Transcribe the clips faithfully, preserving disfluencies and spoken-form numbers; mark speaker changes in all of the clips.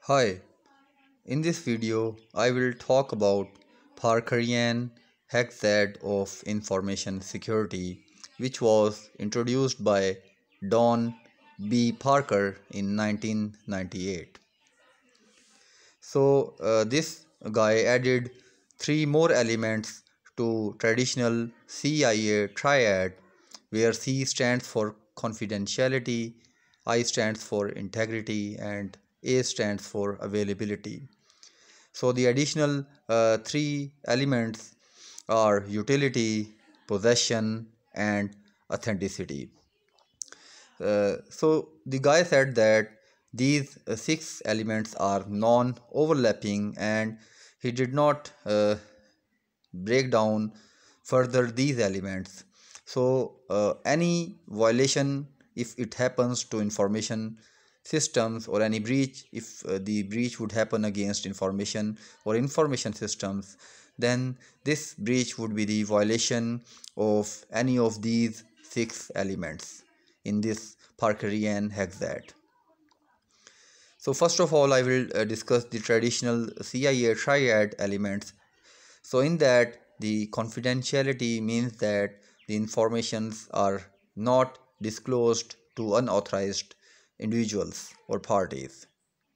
Speaker 1: Hi, in this video I will talk about Parkerian Hexad of information security, which was introduced by Donn B. Parker in nineteen ninety-eight. So uh, this guy added three more elements to traditional C I A triad, where C stands for confidentiality, I stands for integrity, and A stands for availability. So the additional uh, three elements are utility, possession, and authenticity. Uh, so the guy said that these uh, six elements are non-overlapping, and he did not uh, break down further these elements. So uh, any violation, if it happens to information systems, or any breach, if uh, the breach would happen against information or information systems, then this breach would be the violation of any of these six elements in this Parkerian Hexad. So first of all, I will uh, discuss the traditional C I A triad elements. So in that, the confidentiality means that the informations are not disclosed to unauthorized individuals or parties.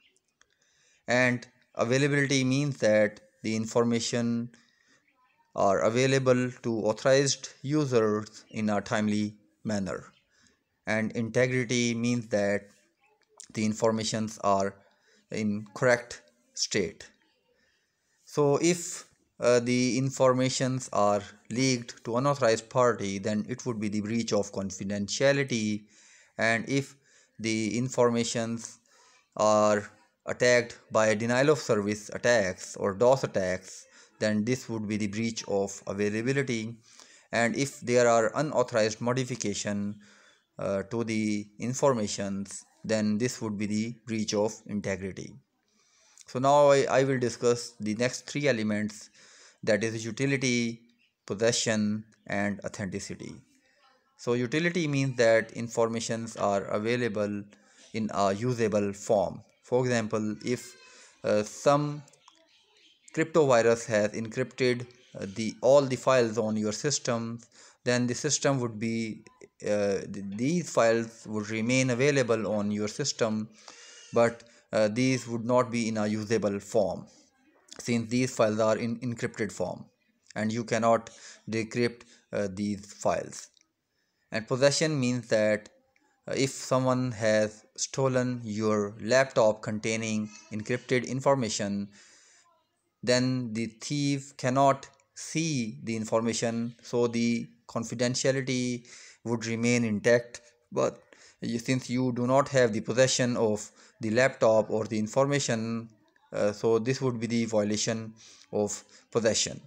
Speaker 1: And availability means that the information are available to authorized users in a timely manner. And integrity means that the informations are in correct state. So if uh, the informations are leaked to unauthorized party, then it would be the breach of confidentiality. And if the informations are attacked by denial of service attacks or DOS attacks, then this would be the breach of availability. And if there are unauthorized modification uh, to the informations, then this would be the breach of integrity. So now I, I will discuss the next three elements, that is utility, possession, and authenticity. So utility means that informations are available in a usable form. For example, if uh, some crypto virus has encrypted uh, the all the files on your system, then the system would be uh, these files would remain available on your system, but uh, these would not be in a usable form, since these files are in encrypted form and you cannot decrypt uh, these files. And possession means that uh, if someone has stolen your laptop containing encrypted information, then the thief cannot see the information, so the confidentiality would remain intact. But you, since you do not have the possession of the laptop or the information, uh, so this would be the violation of possession.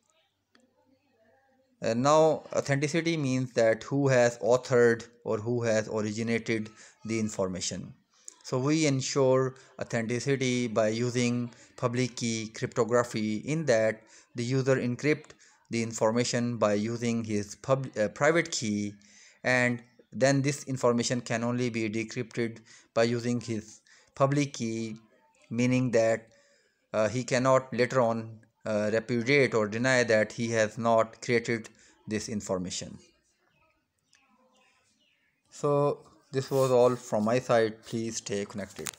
Speaker 1: Uh, now authenticity means that who has authored or who has originated the information. So we ensure authenticity by using public key cryptography, in that the user encrypt the information by using his pub, uh, private key, and then this information can only be decrypted by using his public key, meaning that uh, he cannot later on uh, repudiate or deny that he has not created this information. So this was all from my side. Please stay connected.